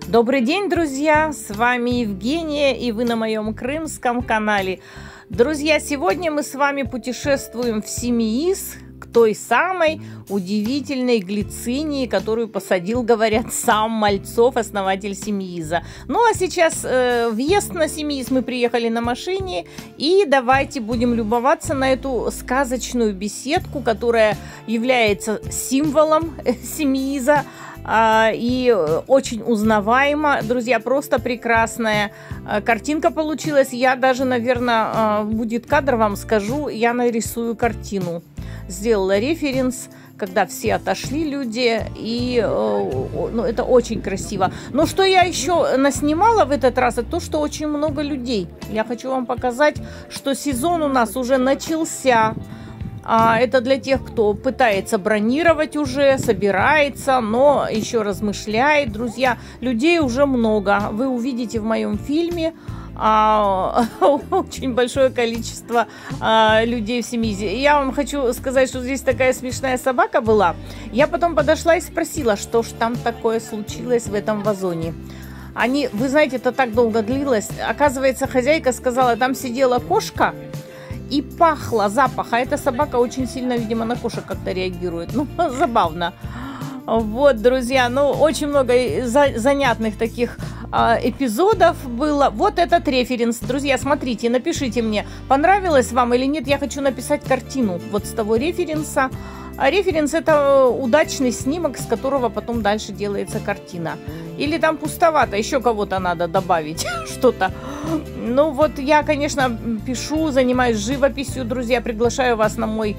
Добрый день, друзья! С вами Евгения, и вы на моем крымском канале. Друзья, сегодня мы с вами путешествуем в Семииз, к той самой удивительной глицинии, которую посадил, говорят, сам Мальцов, основатель Семииза. Ну а сейчас въезд на Семииз, мы приехали на машине, и давайте будем любоваться на эту сказочную беседку, которая является символом Семииза. И очень узнаваемо. Друзья, просто прекрасная картинка получилась. Я даже, наверное, будет кадр, вам скажу, я нарисую картину. Сделала референс, когда все отошли люди, и ну, это очень красиво. Но что я еще наснимала в этот раз, это то, что очень много людей. Я хочу вам показать, что сезон у нас уже начался. Это для тех, кто пытается бронировать уже, собирается, но еще размышляет. Друзья, людей уже много. Вы увидите в моем фильме очень большое количество людей в Семиизе. Я вам хочу сказать, что здесь такая смешная собака была. Я потом подошла и спросила, что ж там такое случилось в этом вазоне. Вы знаете, это так долго длилось. Оказывается, хозяйка сказала, там сидела кошка, и пахло, запах. А эта собака очень сильно, видимо, на кошек как-то реагирует. Ну, забавно. Вот, друзья, ну, очень много занятных таких эпизодов было. Вот этот референс. Друзья, смотрите, напишите мне, понравилось вам или нет. Я хочу написать картину вот с того референса. А референс – это удачный снимок, с которого потом дальше делается картина. Или там пустовато, еще кого-то надо добавить, что-то. Ну вот я, конечно, пишу, занимаюсь живописью, друзья. Приглашаю вас на мой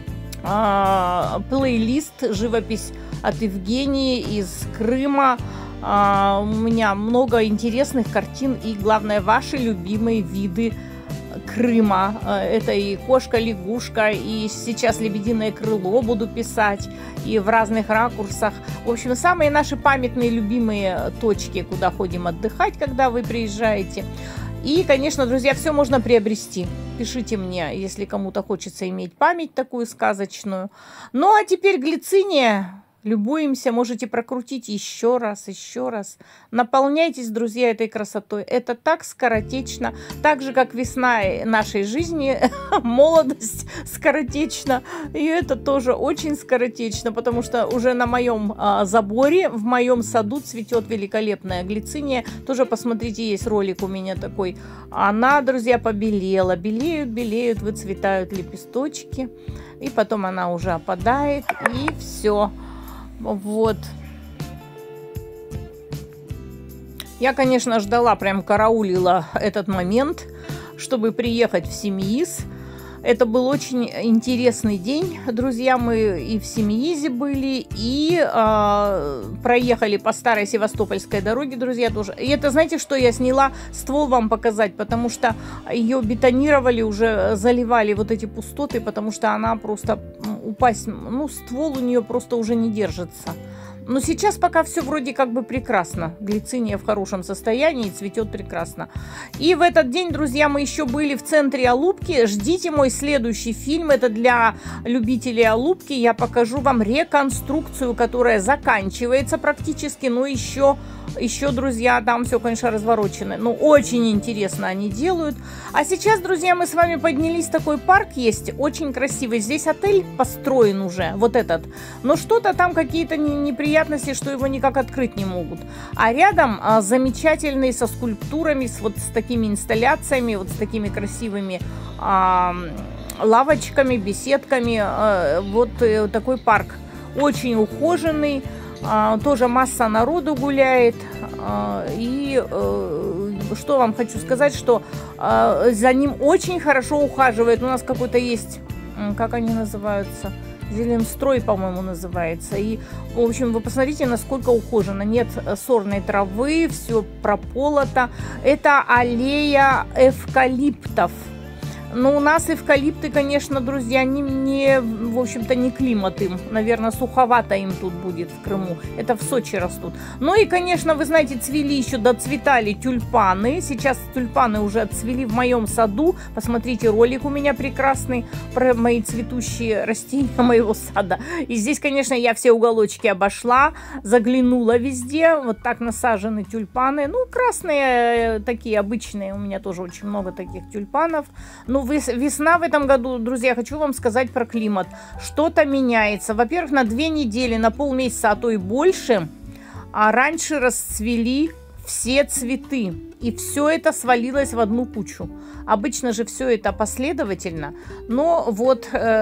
плейлист «Живопись от Евгении» из Крыма. У меня много интересных картин и, главное, ваши любимые виды Крыма. Это и кошка, лягушка, и сейчас лебединое крыло буду писать, и в разных ракурсах. В общем, самые наши памятные, любимые точки, куда ходим отдыхать, когда вы приезжаете. И, конечно, друзья, все можно приобрести. Пишите мне, если кому-то хочется иметь память такую сказочную. Ну, а теперь глициния. Любуемся, можете прокрутить еще раз, еще раз. Наполняйтесь, друзья, этой красотой. Это так скоротечно, так же, как весна нашей жизни, молодость скоротечна. И это тоже очень скоротечно, потому что уже на моем заборе, в моем саду цветет великолепная глициния. Тоже посмотрите, есть ролик у меня такой. Она, друзья, побелела. Белеют, белеют, выцветают лепесточки. И потом она уже опадает, и все. Вот. Я, конечно, ждала, прям караулила этот момент, чтобы приехать в Семииз. Это был очень интересный день, друзья. Мы и в Семиизе были, и проехали по старой Севастопольской дороге, друзья, тоже. И это, знаете, что я сняла? Ствол вам показать, потому что ее бетонировали, уже заливали вот эти пустоты, потому что она просто упасть, ну, ствол у нее просто уже не держится. Но сейчас пока все вроде как бы прекрасно. Глициния в хорошем состоянии, цветет прекрасно. И в этот день, друзья, мы еще были в центре Алупки. Ждите мой следующий фильм. Это для любителей Алупки. Я покажу вам реконструкцию, которая заканчивается практически. Но еще, друзья, там все, конечно, разворочено. Но очень интересно они делают. А сейчас, друзья, мы с вами поднялись. Такой парк есть, очень красивый. Здесь отель построен уже, вот этот. Но что-то там какие-то неприятности, что его никак открыть не могут. А рядом замечательный со скульптурами, вот с такими инсталляциями, вот с такими красивыми лавочками, беседками. Вот такой парк. Очень ухоженный. Тоже масса народу гуляет. И что вам хочу сказать, что за ним очень хорошо ухаживает. У нас какой-то есть, как они называются? Зеленстрой, по-моему, называется. И, в общем, вы посмотрите, насколько ухожено. Нет сорной травы, все прополото. Это аллея эвкалиптов. Но у нас эвкалипты, конечно, друзья, в общем-то, не климат им. Наверное, суховато им тут будет в Крыму. Это в Сочи растут. Ну и, конечно, вы знаете, цвели еще, доцветали тюльпаны. Сейчас тюльпаны уже отцвели в моем саду. Посмотрите, ролик у меня прекрасный про мои цветущие растения моего сада. И здесь, конечно, я все уголочки обошла, заглянула везде. Вот так насажены тюльпаны. Ну, красные такие обычные. У меня тоже очень много таких тюльпанов. Ну, весна в этом году, друзья, хочу вам сказать про климат. Что-то меняется. Во-первых, на 2 недели, на полмесяца, а то и больше, а раньше расцвели все цветы. И все это свалилось в одну кучу. Обычно же все это последовательно. Но вот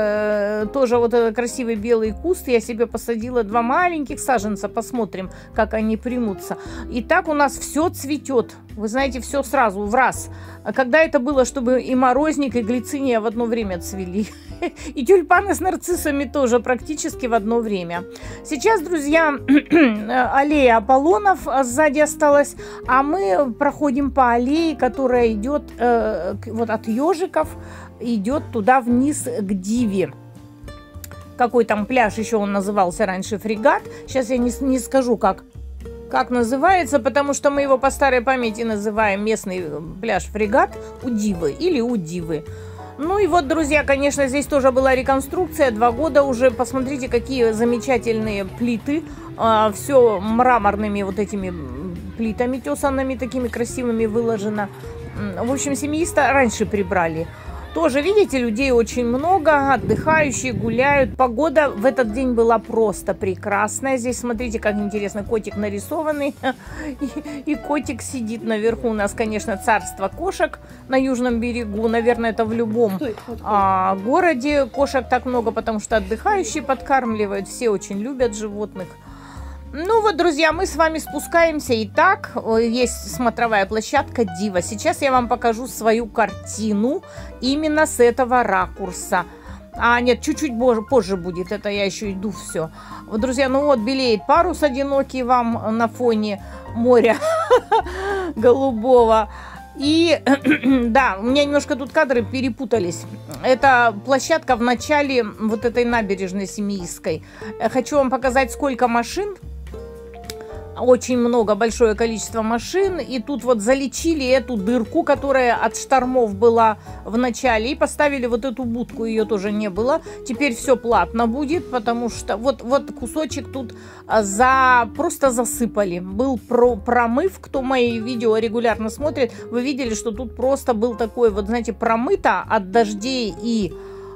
тоже вот этот красивый белый куст я себе посадила 2 маленьких саженца. Посмотрим, как они примутся. И так у нас все цветет. Вы знаете, все сразу, в раз. А когда это было, чтобы и морозник, и глициния в одно время цвели? И тюльпаны с нарциссами тоже практически в одно время. Сейчас, друзья, аллея Аполлонов сзади осталась, а мы проходим по аллее, которая идет вот от ежиков, идет туда вниз к Диве. Какой там пляж еще он назывался раньше, Фрегат. Сейчас я не скажу, как называется, потому что мы его по старой памяти называем местный пляж Фрегат у Дивы или у Дивы. Ну и вот, друзья, конечно, здесь тоже была реконструкция, 2 года уже. Посмотрите, какие замечательные плиты. Все мраморными вот этими плитами тесанными, такими красивыми выложено. В общем, семьисты раньше прибрали. Тоже, видите, людей очень много, отдыхающие, гуляют. Погода в этот день была просто прекрасная. Здесь, смотрите, как интересно, котик нарисованный. И котик сидит наверху. У нас, конечно, царство кошек на южном берегу. Наверное, это в любом городе кошек так много, потому что отдыхающие подкармливают. Все очень любят животных. Ну вот, друзья, мы с вами спускаемся. Итак, есть смотровая площадка Дива. Сейчас я вам покажу свою картину именно с этого ракурса. А, нет, чуть-чуть позже будет. Это я еще иду все. Вот, друзья, ну вот белеет парус одинокий вам на фоне моря голубого. И да, у меня немножко тут кадры перепутались. Это площадка в начале вот этой набережной Семиистской. Хочу вам показать, сколько машин. Очень много, большое количество машин. И тут вот залечили эту дырку, которая от штормов была в начале. И поставили вот эту будку, ее тоже не было. Теперь все платно будет, потому что вот кусочек тут просто засыпали. Был промыв, кто мои видео регулярно смотрит, вы видели, что тут просто был такой, вот знаете, промыто от дождей и...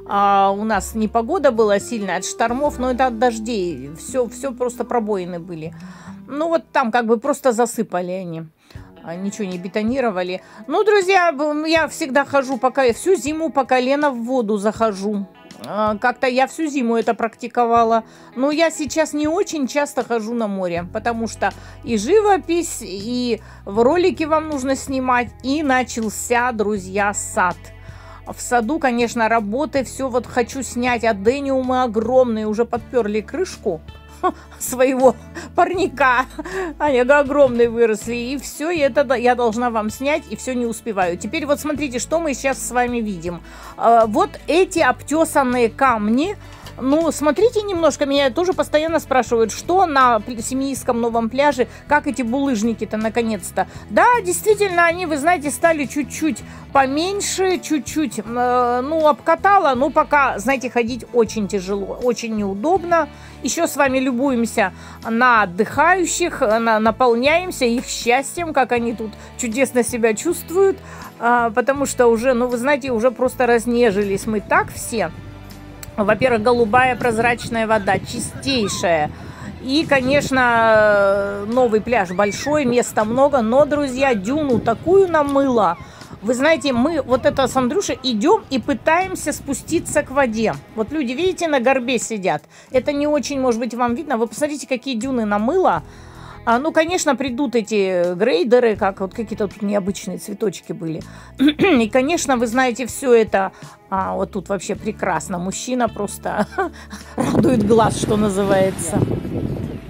у нас непогода была сильная от штормов, но это от дождей. Все просто пробоины были. Ну, вот там как бы просто засыпали они. Ничего не бетонировали. Ну, друзья, я всегда хожу, всю зиму по колено в воду захожу. Как-то я всю зиму это практиковала. Но я сейчас не очень часто хожу на море, потому что и живопись, и в ролике вам нужно снимать. И начался, друзья, сад. В саду, конечно, работы, все вот хочу снять. Адениумы огромные, уже подперли крышку своего парника. Они огромные выросли. И все это я должна вам снять, и все не успеваю. Теперь вот смотрите, что мы сейчас с вами видим. Вот эти обтесанные камни. Ну, смотрите немножко, меня тоже постоянно спрашивают, что на Семиистском новом пляже, как эти булыжники-то наконец-то. Да, действительно, они, вы знаете, стали чуть-чуть поменьше, чуть-чуть, ну, обкатала, но пока, знаете, ходить очень тяжело, очень неудобно. Еще с вами любуемся на отдыхающих, наполняемся их счастьем, как они тут чудесно себя чувствуют, потому что уже, ну, вы знаете, уже просто разнежились мы так все. Во-первых, голубая прозрачная вода, чистейшая. И, конечно, новый пляж большой, места много. Но, друзья, дюну такую намыло. Вы знаете, мы вот это с Андрюшей идем и пытаемся спуститься к воде. Вот люди, видите, на горбе сидят. Это не очень, может быть, вам видно. Вы посмотрите, какие дюны намыло. Ну, конечно, придут эти грейдеры, как вот какие-то тут необычные цветочки были. И, конечно, вы знаете, все это вот тут вообще прекрасно. Мужчина просто радует глаз, что называется.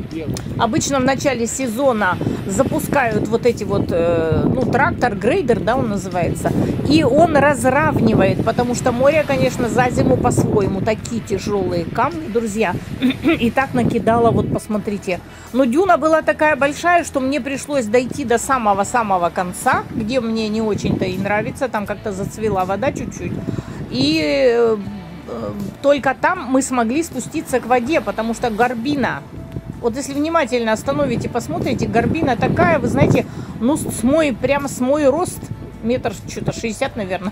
Обычно в начале сезона запускают вот эти вот, ну, трактор, грейдер, да, он называется, и он разравнивает, потому что море, конечно, за зиму по-своему такие тяжелые камни, друзья, и так накидало, вот посмотрите. Но дюна была такая большая, что мне пришлось дойти до самого-самого конца, где мне не очень-то и нравится, там как-то зацвела вода чуть-чуть, и только там мы смогли спуститься к воде, потому что горбина. Вот если внимательно остановите, посмотрите, горбина такая, вы знаете, ну, прямо с мой рост, метр что-то 60, наверное.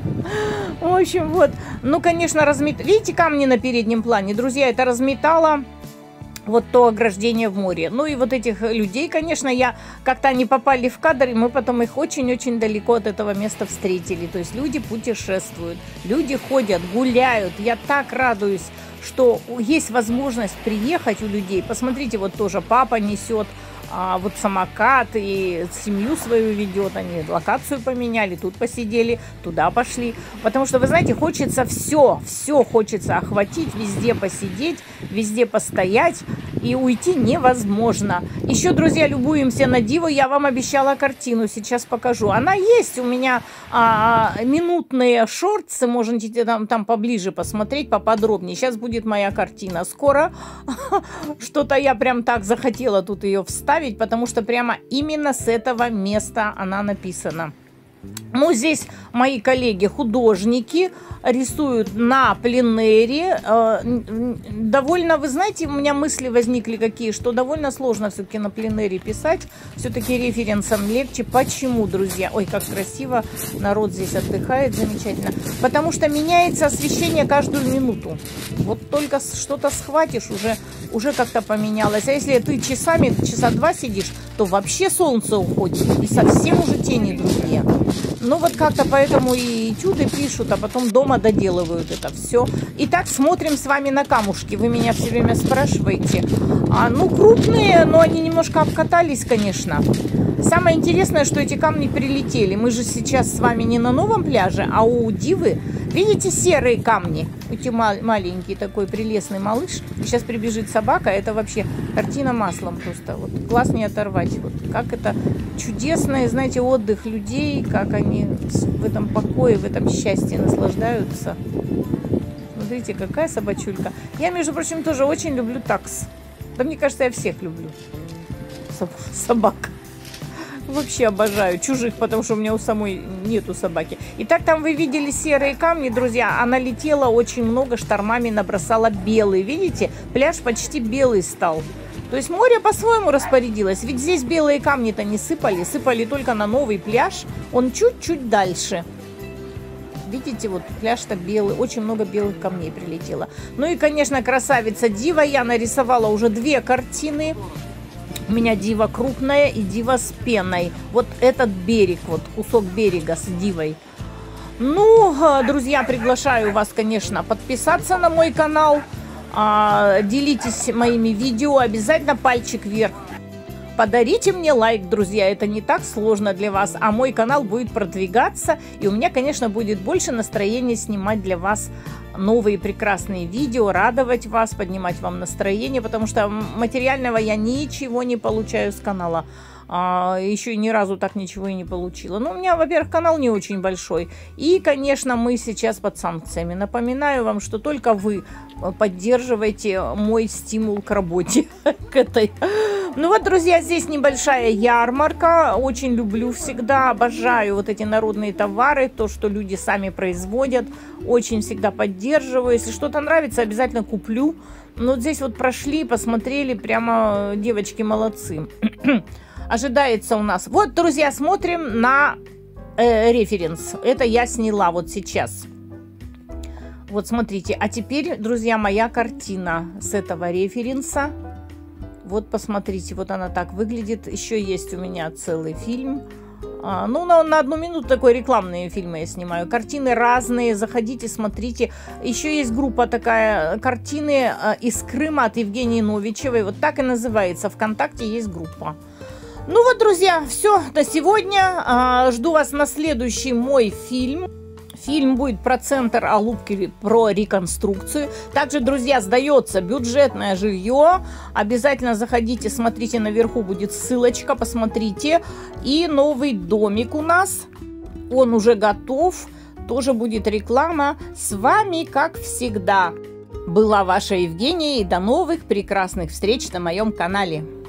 В общем, вот. Ну, конечно, видите камни на переднем плане, друзья, это разметало вот то ограждение в море. Ну, и вот этих людей, конечно, как-то они попали в кадр, и мы потом их очень-очень далеко от этого места встретили. То есть люди путешествуют, люди ходят, гуляют. Я так радуюсь, что есть возможность приехать у людей. Посмотрите, вот тоже папа несет вот самокат и семью свою ведет. Они локацию поменяли, тут посидели, туда пошли. Потому что, вы знаете, хочется все хочется охватить, везде посидеть, везде постоять. И уйти невозможно. Еще, друзья, любуемся на диву. Я вам обещала картину, сейчас покажу. Она есть у меня, минутные шортсы, можете там поближе посмотреть, поподробнее. Сейчас будет моя картина. Скоро что-то я прям так захотела тут ее вставить, потому что прямо именно с этого места она написана. Ну, здесь мои коллеги-художники рисуют на пленэре. Довольно, вы знаете, у меня мысли возникли какие, что довольно сложно все-таки на пленэре писать. Все-таки референсом легче. Почему, друзья? Ой, как красиво. Народ здесь отдыхает замечательно. Потому что меняется освещение каждую минуту. Вот только что-то схватишь, уже как-то поменялось. А если ты часа 2 сидишь, то вообще солнце уходит. И совсем уже тени другие. Ну вот как-то поэтому и этюды пишут, а потом дома доделывают это все. Итак, смотрим с вами на камушки. Вы меня все время спрашиваете. Ну, крупные, но они немножко обкатались, конечно. Самое интересное, что эти камни прилетели. Мы же сейчас с вами не на новом пляже, а у Дивы. Видите серые камни? Эти маленький такой прелестный малыш. Сейчас прибежит собака. Это вообще картина маслом просто. Вот глаз не оторвать. Вот как это чудесный, знаете, отдых людей, как они в этом покое, в этом счастье наслаждаются. Смотрите, какая собачулька. Я, между прочим, тоже очень люблю такс. Да мне кажется, я всех люблю. Собак. Вообще обожаю чужих, потому что у меня у самой нету собаки. Итак, там вы видели серые камни, друзья. Она летела очень много, штормами набросала белый. Видите, пляж почти белый стал. То есть море по-своему распорядилось. Ведь здесь белые камни-то не сыпали. Сыпали только на новый пляж. Он чуть-чуть дальше. Видите, вот пляж-то белый. Очень много белых камней прилетело. Ну и, конечно, красавица Дива. Я нарисовала уже 2 картины. У меня Дива крупная и Дива с пеной. Вот этот берег, вот кусок берега с Дивой. Ну, друзья, приглашаю вас, конечно, подписаться на мой канал. Делитесь моими видео. Обязательно пальчик вверх. Подарите мне лайк, друзья. Это не так сложно для вас. А мой канал будет продвигаться. И у меня, конечно, будет больше настроения снимать для вас новые прекрасные видео, радовать вас, поднимать вам настроение, потому что материального я ничего не получаю с канала. Еще и ни разу так ничего и не получила. Ну, у меня, во-первых, канал не очень большой. И, конечно, мы сейчас под санкциями. Напоминаю вам, что только вы поддерживаете мой стимул к работе. К этой. Ну вот, друзья, здесь небольшая ярмарка. Очень люблю всегда, обожаю вот эти народные товары, то, что люди сами производят. Очень всегда поддерживаю. Если что-то нравится, обязательно куплю. Но вот здесь вот прошли, посмотрели, прямо девочки молодцы. Ожидается у нас. Вот, друзья, смотрим на референс. Это я сняла вот сейчас. Вот, смотрите. А теперь, друзья, моя картина с этого референса. Вот, посмотрите, вот она так выглядит. Еще есть у меня целый фильм. Ну, на 1 минуту такой рекламные фильмы я снимаю. Картины разные, заходите, смотрите. Еще есть группа такая, картины из Крыма от Евгении Новичевой. Вот так и называется. ВКонтакте есть группа. Ну вот, друзья, все на сегодня. Жду вас на следующий мой фильм. Фильм будет про центр Алупки, про реконструкцию. Также, друзья, сдается бюджетное жилье. Обязательно заходите, смотрите, наверху будет ссылочка, посмотрите. И новый домик у нас, он уже готов. Тоже будет реклама. С вами, как всегда, была ваша Евгения. И до новых прекрасных встреч на моем канале.